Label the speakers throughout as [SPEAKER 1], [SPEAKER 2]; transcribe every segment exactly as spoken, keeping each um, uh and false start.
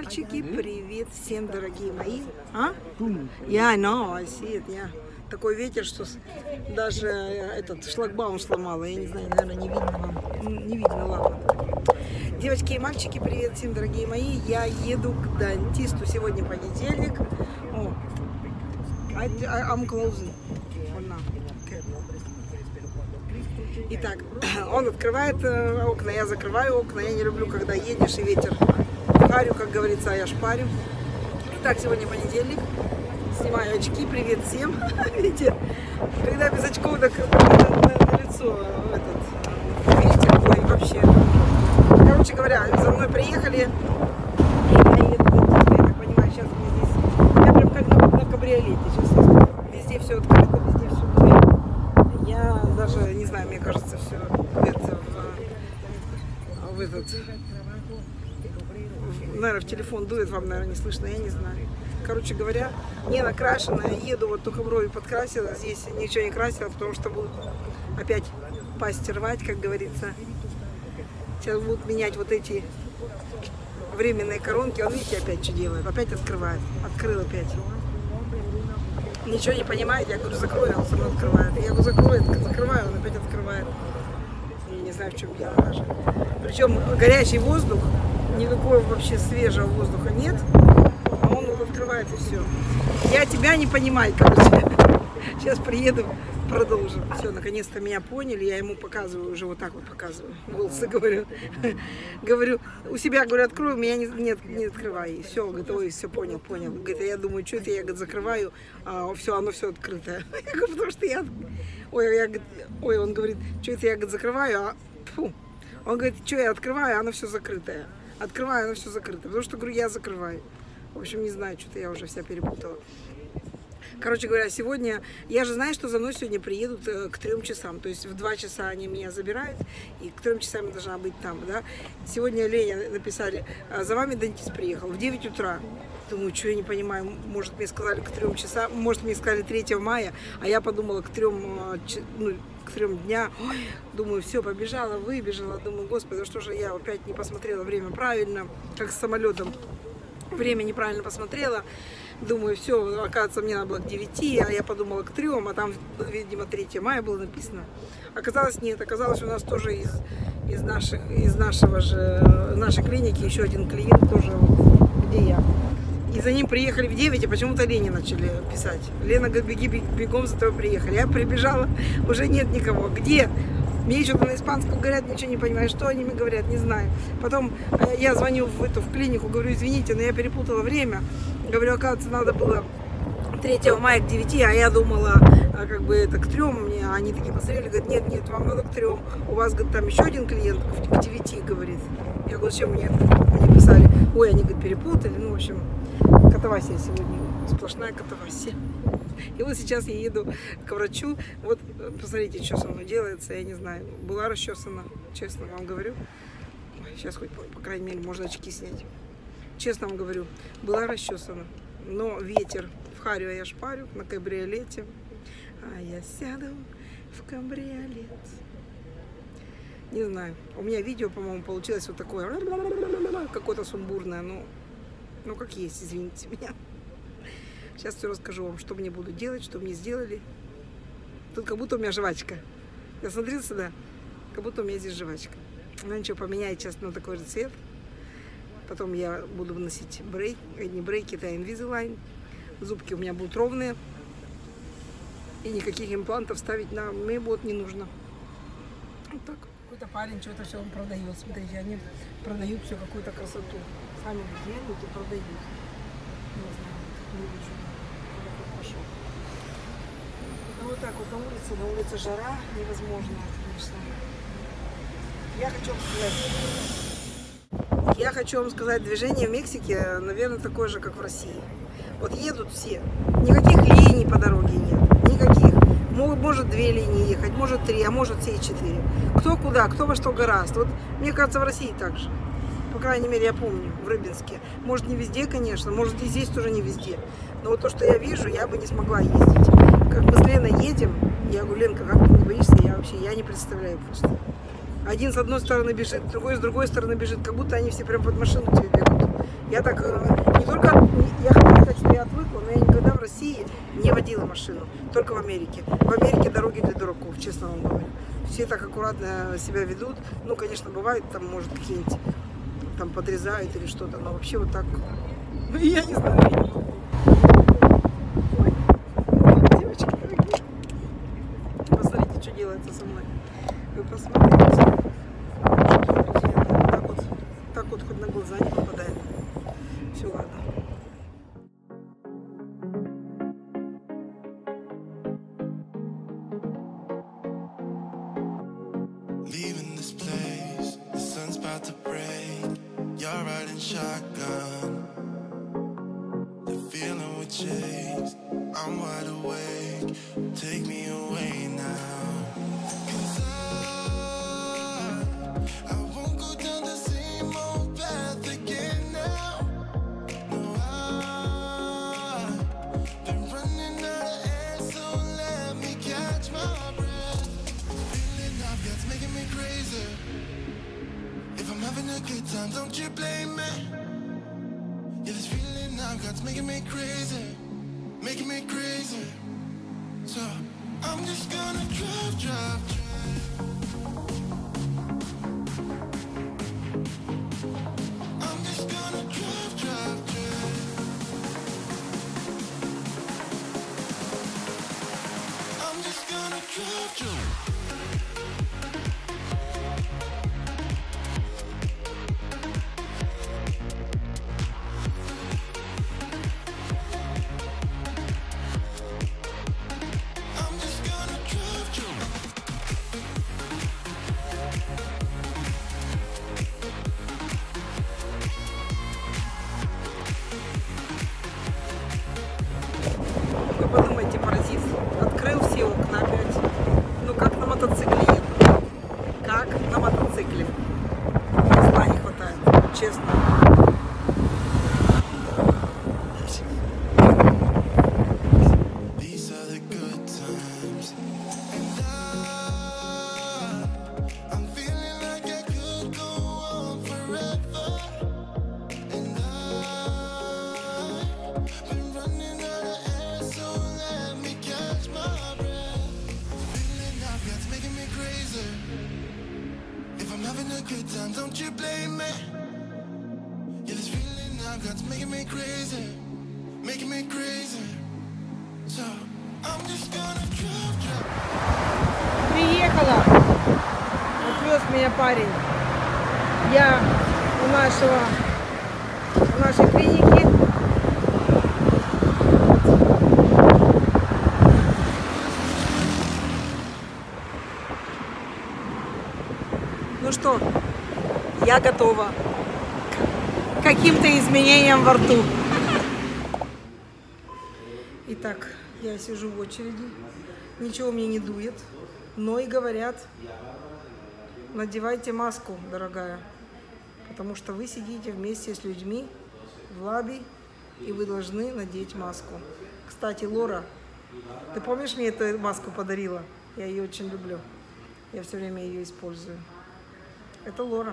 [SPEAKER 1] Мальчики, привет всем, дорогие мои. А? Я, yeah, know, I see it, yeah. Такой ветер, что даже этот шлагбаум сломала. Я не знаю, наверное, не видно вам. Не видно, ладно. Девочки и мальчики, привет всем, дорогие мои. Я еду к дантисту. Сегодня понедельник. О, I, I, I'm closing for now. Okay. Итак, он открывает окна, я закрываю окна. Я не люблю, когда едешь и ветер. Парю, как говорится, а я шпарю. Итак, сегодня понедельник. Снимаю очки. Привет всем. Видите, когда без очков, так на, на, на лицо этот ветер. Ой, вообще. Короче говоря, за мной приехали. Я еду в дантиста, я так понимаю, сейчас мы здесь. Я прям как на, на кабриолете. Сейчас везде все открыто, везде все дует. Я даже не знаю, мне кажется, все это в, в этот. Наверное, в телефон дует, вам, наверное, не слышно, я не знаю. Короче говоря, не накрашенная, еду, вот только брови подкрасила, здесь ничего не красила, потому что будут опять пасть рвать, как говорится. Сейчас будут менять вот эти временные коронки. Он, видите, опять что делает, опять открывает, открыл опять. Ничего не понимает, я говорю, закрой, он сам открывает. Я говорю, закрой, закрываю, он опять открывает. Я не знаю, в чем дело даже. Причем горячий воздух. Никакого вообще свежего воздуха нет, а он вот открывает и все. Я тебя не понимаю, короче. Сейчас приеду, продолжим. Все, наконец-то меня поняли, я ему показываю, уже вот так вот показываю, голосы говорю. Говорю, у себя, говорю, открою, меня не, нет, не открывай. И все, говорит, ой, все, понял, понял. Говорит, я думаю, что это, я, говорит, закрываю, а все, оно все открытое. Я говорю, потому что я, ой, я, ой, он говорит, что это, я, говорит, закрываю, а, фу. Он говорит, что я открываю, а оно все закрытое. Открываю, оно все закрыто. Потому что, говорю, я закрываю. В общем, не знаю, что-то я уже вся перепутала. Короче говоря, сегодня... Я же знаю, что за мной сегодня приедут к трем часам. То есть в два часа они меня забирают, и к трем часам я должна быть там, да. Сегодня Лене написали, за вами дантист приехал в девять утра. Думаю, что я не понимаю, может, мне сказали к трем часам, может, мне сказали третьего мая, а я подумала к трем, ну, к трем дня. Ой, думаю, все, побежала, выбежала. Думаю, господи, что же я опять не посмотрела время правильно, как с самолетом. Время неправильно посмотрела. Думаю, все, оказывается, мне надо было к девяти, а я подумала к трем, а там, видимо, третьего мая было написано. Оказалось, нет, оказалось, у нас тоже из, из, наших, из нашего же, нашей клиники еще один клиент тоже, вот, где я. И за ним приехали в девять, и почему-то Лене начали писать. Лена говорит, беги, бегом за тобой приехали. Я прибежала, уже нет никого. Где? Мне что-то на испанском говорят, ничего не понимаю, что они мне говорят, не знаю. Потом я звоню в эту в клинику, говорю, извините, но я перепутала время. Говорю, оказывается, надо было третьего мая к девяти, а я думала, как бы это к трем. Мне, они такие посмотрели, говорят, нет, нет, вам надо к трем. У вас, говорит, там еще один клиент к девяти, говорит. Я говорю, зачем мне, мне писали? Ой, они, говорит, перепутали. Ну, в общем, катавасия сегодня, сплошная катавасия. И вот сейчас я еду к врачу. Вот, посмотрите, что со мной делается, я не знаю. Была расчесана, честно вам говорю. Сейчас хоть, по, по крайней мере, можно очки снять. Честно вам говорю, была расчесана. Но ветер в харю, а я шпарю на кабриолете. А я сяду в кабриолет. Не знаю. У меня видео, по-моему, получилось вот такое. Какое-то сумбурное. Ну, ну, как есть, извините меня. Сейчас все расскажу вам, что мне буду делать, что мне сделали. Тут как будто у меня жвачка. Я смотрела сюда, как будто у меня здесь жвачка. Ну ничего, поменяю сейчас на такой же цвет. Потом я буду носить брейк, не брейки, это Invisalign. Зубки у меня будут ровные. И никаких имплантов ставить на мне будет не нужно. Вот так. Какой-то парень что-то все он продает. Смотрите, они продают все какую-то красоту. Сами делают и продают. Не знаю, не вижу. Пошел. Ну вот так вот на улице, на улице жара невозможно, конечно. Я хочу вам сказать, я хочу вам сказать, движение в Мексике, наверное, такое же, как в России. Вот едут все, никаких линий по дороге нет, никаких. Может две линии ехать, может три, а может все и четыре. Кто куда, кто во что гораздо. Вот мне кажется, в России так же. По крайней мере, я помню, в Рыбинске. Может, не везде, конечно, может, и здесь тоже не везде. Но вот то, что я вижу, я бы не смогла ездить. Как мы с Леной едем, я говорю, Ленка, как ты не боишься? Я вообще, я не представляю просто. Один с одной стороны бежит, другой с другой стороны бежит, как будто они все прям под машину тебе бегут. Я так, не только, я хотела сказать, что я отвыкла, но я никогда в России не водила машину, только в Америке. В Америке дороги для дураков, честно вам говорю. Все так аккуратно себя ведут. Ну, конечно, бывает, там, может, какие-нибудь там подрезают или что-то, но вообще вот так, ну, я не знаю, я не могу. Ой, девочки дорогие, посмотрите, что делается со мной. Вы посмотрите. Так вот, так вот хоть на глаза не попадает. Все, ладно.
[SPEAKER 2] Leaving this place, the sun's about to break. You're riding shotgun. The feeling we chase. I'm wide awake. Take me away now. Cause I, I won't go down the same old path again now. No, I've been running out of air, so let me catch my breath. Feeling I've got's making me crazy. If I'm having a good time, don't you blame me. Yeah, this feeling I've got's making me crazy, making me crazy. So I'm just gonna drive, drive, drive. I'm just gonna drive, drive, drive. I'm just gonna drive, drive.
[SPEAKER 1] Вы подумайте, паразит открыл все окна опять. Ну как на мотоцикле еду. Как на мотоцикле. Зла не хватает, честно.
[SPEAKER 2] These are the good times. And I, I'm feeling like I could go on forever. And I've been running out of air, so let me catch my breath. Feeling I've got's making me crazy. If I'm having a good time, don't you blame me. Yeah, this feeling I've got's making me crazy, making me crazy. So I'm just gonna drive, drive.
[SPEAKER 1] Приехала. Отвез меня парень. Я у нашего, у нашей клиники. Ну что, я готова к каким-то изменениям во рту. Итак, я сижу в очереди, ничего мне не дует, но и говорят, надевайте маску, дорогая, потому что вы сидите вместе с людьми в лобби, и вы должны надеть маску. Кстати, Лора, ты помнишь, мне эту маску подарила? Я ее очень люблю, я все время ее использую. Это Лора.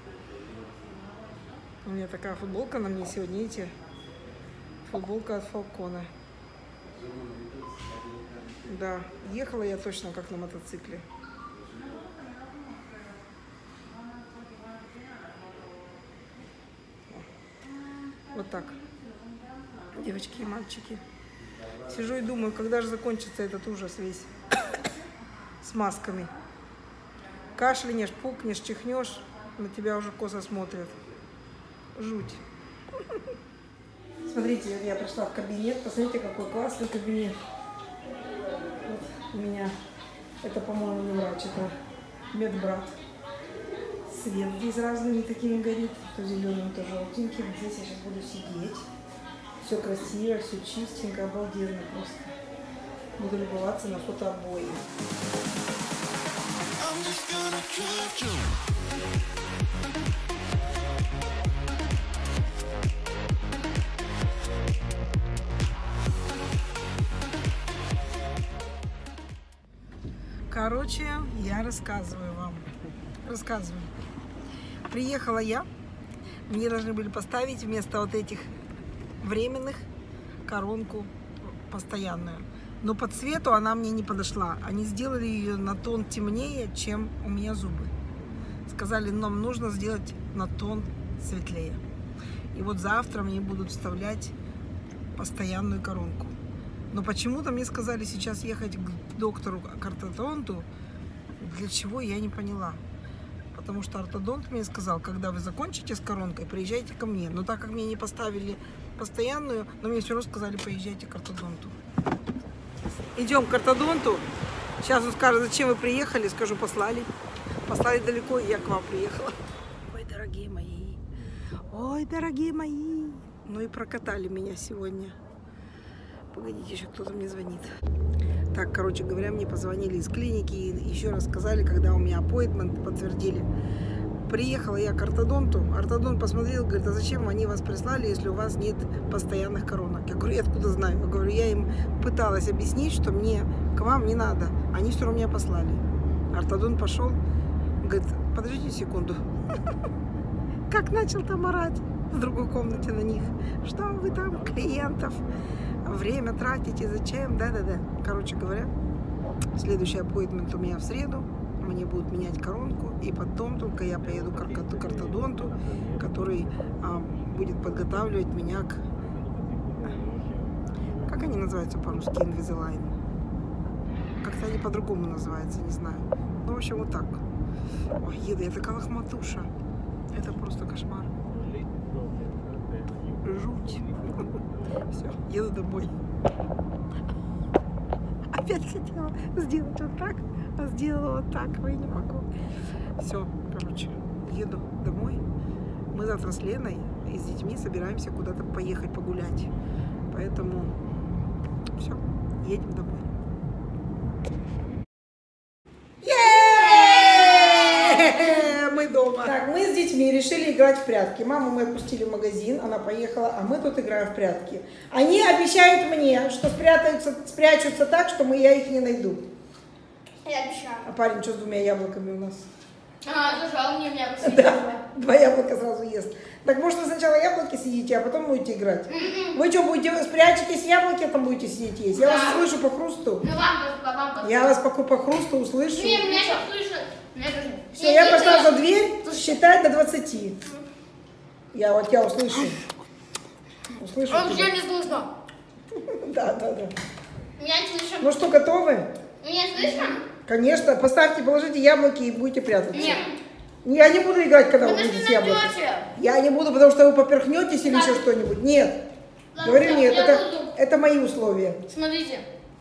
[SPEAKER 1] У меня такая футболка на мне сегодня, видите? Футболка от Фалкона. Да, ехала я точно как на мотоцикле. Вот так. Девочки и мальчики. Сижу и думаю, когда же закончится этот ужас весь с масками. Кашлянешь, пукнешь, чихнешь, на тебя уже косо смотрят. Жуть. Смотрите, я пришла в кабинет. Посмотрите, какой классный кабинет. Вот у меня, это, по-моему, не врач, это медбрат. Свет здесь разными такими горит. То зеленым, то желтеньким. Здесь я сейчас буду сидеть. Все красиво, все чистенько, обалденно просто. Буду любоваться на фотообои.
[SPEAKER 2] I'm just gonna drive, drive.
[SPEAKER 1] Короче, я рассказываю вам. Рассказываю. Приехала я мне должны были поставить вместо вот этих временных коронку постоянную. Но по цвету она мне не подошла. Они сделали ее на тон темнее, чем у меня зубы. Сказали, нам нужно сделать на тон светлее. И вот завтра мне будут вставлять постоянную коронку. Но почему-то мне сказали сейчас ехать к доктору, к ортодонту. Для чего, я не поняла. Потому что ортодонт мне сказал, когда вы закончите с коронкой, приезжайте ко мне. Но так как мне не поставили постоянную, но мне все равно сказали, поезжайте к ортодонту. Идем к ортодонту. Сейчас он скажет, зачем вы приехали. Скажу, послали. Послали далеко, и я к вам приехала. Ой, дорогие мои. Ой, дорогие мои. Ну и прокатали меня сегодня. Погодите, еще кто-то мне звонит. Так, короче говоря, мне позвонили из клиники и еще раз сказали, когда у меня аппоинтмент подтвердили. Приехала я к ортодонту. Ортодонт посмотрел, говорит, а зачем они вас прислали, если у вас нет постоянных коронок? Я говорю, я откуда знаю? Я говорю, я им пыталась объяснить, что мне к вам не надо. Они все равно меня послали. Ортодонт пошел, говорит, подождите секунду. Как начал там орать в другой комнате на них. Что вы там, клиентов, время тратите, зачем? Да-да-да. Короче говоря, следующий аппоинтмент у меня в среду. Мне будут менять коронку, и потом только я поеду к ортодонту, который а, будет подготавливать меня к... Как они называются по-русски? Invisalign. Как-то они по-другому называются, не знаю. Ну, в общем, вот так. Ой, еду, я такая лохматуша. Это просто кошмар. Жуть. Все, еду домой. Опять хотела сделать вот так, а сделала вот так, ой, не могу. Все, короче, еду домой. Мы завтра с Леной и с детьми собираемся куда-то поехать погулять. Поэтому все, едем домой. Мы дома. Так, мы с детьми решили играть в прятки. Маму мы отпустили в магазин, она поехала, а мы тут играем в прятки. Они обещают мне, что спрятаются, спрячутся так, что мы, я их не найду.
[SPEAKER 3] Я обещаю.
[SPEAKER 1] А парень что с двумя яблоками у нас?
[SPEAKER 3] А, зажал мне, меня
[SPEAKER 1] Да, два яблока сразу ест. Так может вы сначала яблоки съедите, а потом будете играть?
[SPEAKER 3] Mm-mm.
[SPEAKER 1] Вы что, будете, спрячетесь яблоки, а там будете сидеть есть? Я
[SPEAKER 3] Да.
[SPEAKER 1] вас слышу по хрусту.
[SPEAKER 3] Ну вам, вам,
[SPEAKER 1] Я вас по, по хрусту услышу.
[SPEAKER 3] Не, меня сейчас слышат. Меня тоже.
[SPEAKER 1] Все, я пошла за дверь считать до двадцати. Я вот тебя услышу. Услышу
[SPEAKER 3] Он
[SPEAKER 1] тебя.
[SPEAKER 3] уже не слышно.
[SPEAKER 1] Да, да, да.
[SPEAKER 3] Меня не слышно.
[SPEAKER 1] Ну что, готовы?
[SPEAKER 3] Меня слышно?
[SPEAKER 1] Конечно. Поставьте, положите яблоки и будете прятаться.
[SPEAKER 3] Нет.
[SPEAKER 1] Я не буду играть, когда вы
[SPEAKER 3] Подожди,
[SPEAKER 1] будете яблоки.
[SPEAKER 3] найдете.
[SPEAKER 1] Я не буду, потому что вы поперхнетесь или
[SPEAKER 3] Да.
[SPEAKER 1] еще что-нибудь. Нет.
[SPEAKER 3] Ладно,
[SPEAKER 1] Говорю, нет,
[SPEAKER 3] я
[SPEAKER 1] это,
[SPEAKER 3] буду.
[SPEAKER 1] это мои условия.
[SPEAKER 3] Смотрите.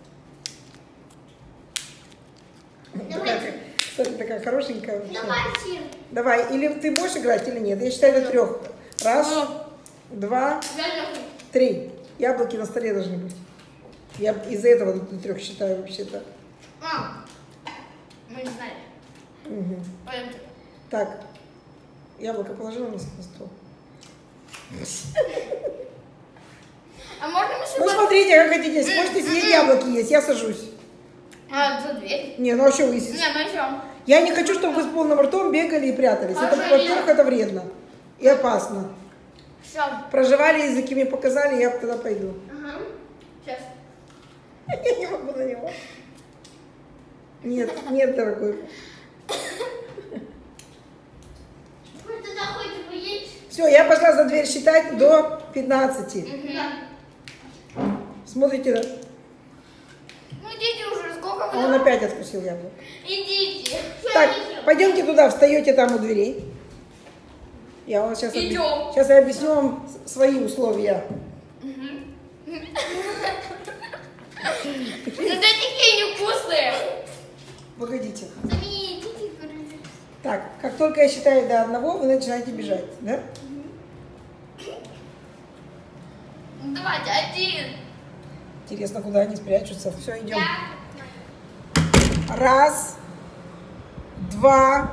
[SPEAKER 1] Такая, кстати, такая хорошенькая.
[SPEAKER 3] Давайте.
[SPEAKER 1] Давай, или ты будешь играть, или нет. Я считаю до трех. Раз, два, три. Яблоки на столе должны быть. Я из-за этого до трех считаю вообще-то.
[SPEAKER 3] Мам, мы не знали.
[SPEAKER 1] Угу.
[SPEAKER 3] Пойдемте.
[SPEAKER 1] Так, яблоко положила на стол.
[SPEAKER 3] А можно мы
[SPEAKER 1] Ну,
[SPEAKER 3] сегодня...
[SPEAKER 1] смотрите, как хотите. Если можете съесть яблоки есть, я сажусь.
[SPEAKER 3] А, за дверь?
[SPEAKER 1] Не, ну а что вы
[SPEAKER 3] Не,
[SPEAKER 1] сидите?
[SPEAKER 3] мы идем.
[SPEAKER 1] Я не хочу, чтобы вы с полным ртом бегали и прятались. Это,
[SPEAKER 3] Хорошо,
[SPEAKER 1] во-первых,
[SPEAKER 3] я-
[SPEAKER 1] это вредно и опасно.
[SPEAKER 3] Все.
[SPEAKER 1] Проживали языки, мне показали, я тогда пойду.
[SPEAKER 3] Ага. Сейчас.
[SPEAKER 1] Я не могу на него. Нет, нет, дорогой.
[SPEAKER 3] Вы туда хоть поедете?
[SPEAKER 1] Все, я пошла за дверь считать до пятнадцати.
[SPEAKER 3] Угу.
[SPEAKER 1] Смотрите, да?
[SPEAKER 3] Ну идите уже, сколько
[SPEAKER 1] А
[SPEAKER 3] вы
[SPEAKER 1] он
[SPEAKER 3] там?
[SPEAKER 1] опять откусил яблоко.
[SPEAKER 3] Идите.
[SPEAKER 1] Так,
[SPEAKER 3] Идите.
[SPEAKER 1] пойдемте туда, встаете там у дверей. Я вам сейчас, объясню.
[SPEAKER 3] Идем.
[SPEAKER 1] Сейчас я объясню вам с- свои условия.
[SPEAKER 3] Ну да такие невкусные.
[SPEAKER 1] Погодите.
[SPEAKER 3] Сами идите, короче.
[SPEAKER 1] Так, как только я считаю до одного, вы начинаете бежать, да?
[SPEAKER 3] Ну, давайте, один.
[SPEAKER 1] Интересно, куда они спрячутся. Все, идем.
[SPEAKER 3] Я.
[SPEAKER 1] Раз, два,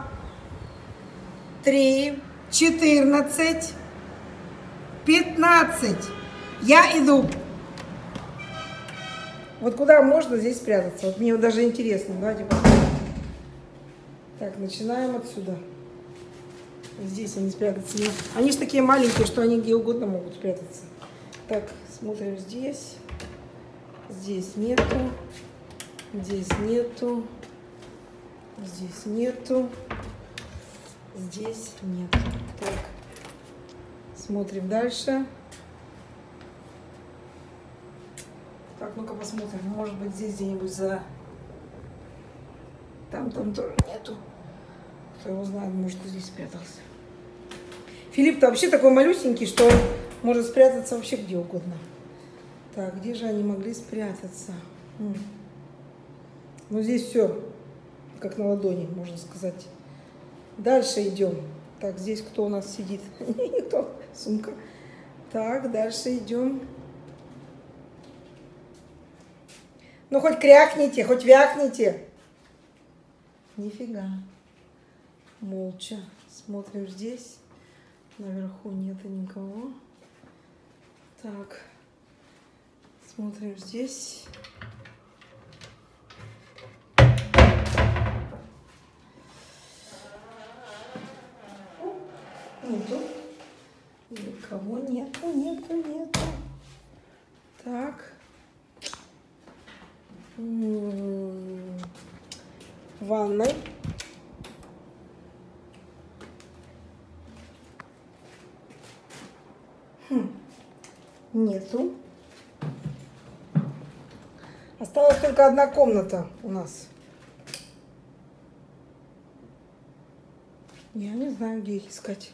[SPEAKER 1] три, четырнадцать, пятнадцать. Я иду. Вот куда можно здесь спрятаться? Вот мне вот даже интересно. Давайте посмотрим. Так, начинаем отсюда. Здесь они спрятаться не... Они же такие маленькие, что они где угодно могут спрятаться. Так, смотрим здесь. Здесь нету. Здесь нету. Здесь нету. Здесь нету. Так. Смотрим дальше. Так, ну-ка посмотрим. Может быть, здесь где-нибудь за... Там, там тоже нету. Кто его знает, может, здесь спрятался. Филипп-то вообще такой малюсенький, что он может спрятаться вообще где угодно. Так, где же они могли спрятаться? М. Ну, здесь все как на ладони, можно сказать. Дальше идем. Так, здесь кто у нас сидит? Никто. Сумка. Так, дальше идем. Ну, хоть крякните, хоть вякните. Нифига. Молча. Смотрим здесь. Наверху нету никого. Так. Смотрим здесь. Нету. Никого нету, нету, нету. Так. М-м-м. В ванной. Хм. Нету. Осталась только одна комната у нас. Я не знаю, где их искать.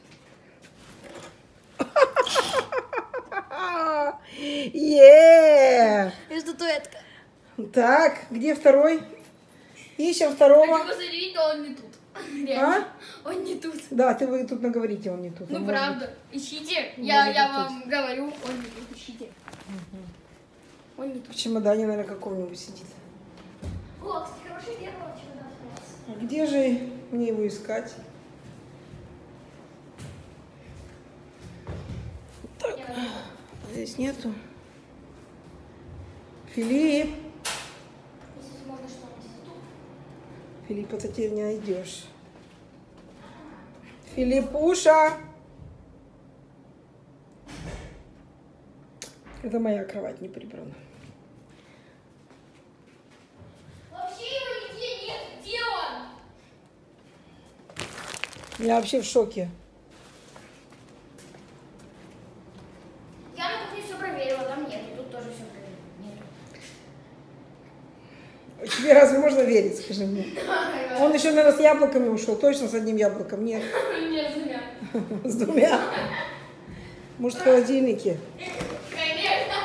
[SPEAKER 1] Е!
[SPEAKER 3] Статуэтка.
[SPEAKER 1] Так, где второй? Ищем второго.
[SPEAKER 3] Посмотрите, он не тут.
[SPEAKER 1] А?
[SPEAKER 3] Он не тут.
[SPEAKER 1] Да, ты вы тут наговорите, он не тут.
[SPEAKER 3] Ну
[SPEAKER 1] Он
[SPEAKER 3] правда. Ищите. Я,
[SPEAKER 1] может
[SPEAKER 3] я
[SPEAKER 1] быть
[SPEAKER 3] вам говорю, он не тут. Ищите. Он не
[SPEAKER 1] может
[SPEAKER 3] тут.
[SPEAKER 1] в чемодане, наверное, каком-нибудь сидит.
[SPEAKER 3] О, кстати, хороший зеркало чемодан.
[SPEAKER 1] А где же мне его искать? Так, здесь нету. Филипп.
[SPEAKER 3] Если можно что-нибудь тут.
[SPEAKER 1] Филиппа ты теперь не найдешь. Филиппуша. Это моя кровать не прибрана.
[SPEAKER 3] Вообще его нигде нет. Где он?
[SPEAKER 1] Я вообще в шоке.
[SPEAKER 3] Я на кухне все проверила, там нет. И тут тоже все проверила. Нет.
[SPEAKER 1] Тебе разве можно верить, скажи мне? Он еще, наверное, с яблоками ушел. Точно с одним яблоком? Нет.
[SPEAKER 3] Нет, с двумя.
[SPEAKER 1] С двумя. Может, в холодильнике?
[SPEAKER 3] Конечно.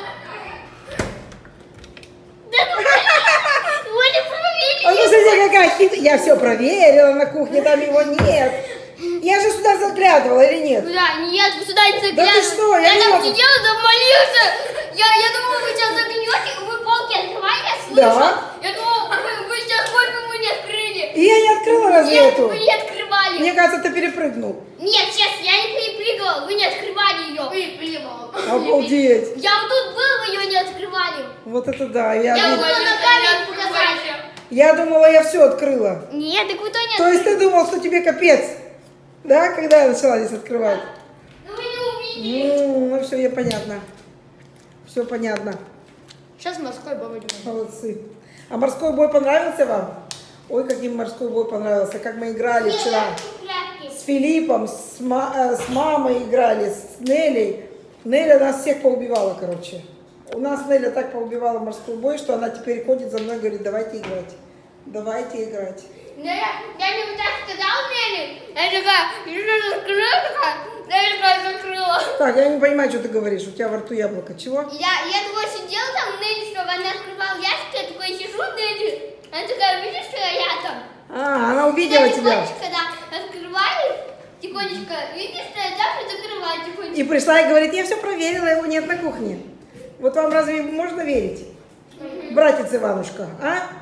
[SPEAKER 3] Да ну, вы не проверили.
[SPEAKER 1] А ну, смотри, какая хит... Я все проверила на кухне, там его нет. Я же сюда заглядывала или нет?
[SPEAKER 3] Да, нет, вы сюда не заглядывали.
[SPEAKER 1] Да ты что, я
[SPEAKER 3] я
[SPEAKER 1] не
[SPEAKER 3] там
[SPEAKER 1] могу.
[SPEAKER 3] сидела, там молился. Я, я думала, вы сейчас заглянете, вы полки открывали, я слышала.
[SPEAKER 1] Да.
[SPEAKER 3] Я думала, вы, вы сейчас койку мы не открыли.
[SPEAKER 1] И я не открыла разве
[SPEAKER 3] Нет,
[SPEAKER 1] эту?
[SPEAKER 3] вы не открывали.
[SPEAKER 1] Мне кажется, ты перепрыгнул.
[SPEAKER 3] Нет, честно, я не перепрыгивала, вы не открывали ее. Перепрыгивала.
[SPEAKER 1] Обалдеть.
[SPEAKER 3] Я вот тут был, вы ее не открывали.
[SPEAKER 1] Вот это да. Я,
[SPEAKER 3] Я
[SPEAKER 1] вид-
[SPEAKER 3] могу на камере показать.
[SPEAKER 1] я думала, я все открыла.
[SPEAKER 3] Нет, так вы то не
[SPEAKER 1] То есть ты думал, что тебе капец? Да, когда я начала здесь открывать?
[SPEAKER 3] Ну вы не увидели.
[SPEAKER 1] Ну, ну все, я понятно. Все понятно.
[SPEAKER 3] Сейчас морской бой возьмем.
[SPEAKER 1] Молодцы. А морской бой понравился вам? Ой, как им морской бой понравился. Как мы играли вчера. С Филиппом, с, ма- э, с мамой играли, с Нелей. Неля нас всех поубивала, короче. У нас Неля так поубивала морской бой, что она теперь ходит за мной и говорит, давайте играть. Давайте играть.
[SPEAKER 3] Я, я не вот так сказала Нелли. Я такая, я что закрыла такая? Я такая закрыла.
[SPEAKER 1] Так, я не понимаю, что ты говоришь. У тебя во рту яблоко. Чего?
[SPEAKER 3] Я, я такой сидела там, Нелли, чтобы она открывала ящик, я такой сижу, Нелли. Она такая, видишь, что я там?
[SPEAKER 1] А, она увидела
[SPEAKER 3] я
[SPEAKER 1] тебя.
[SPEAKER 3] тихонечко, да, открываю, тихонечко, видишь, что я там, и закрываю тихонечко.
[SPEAKER 1] И пришла и говорит, я все проверила, его нет на кухне. Вот вам разве можно верить? Братец Иванушка, а?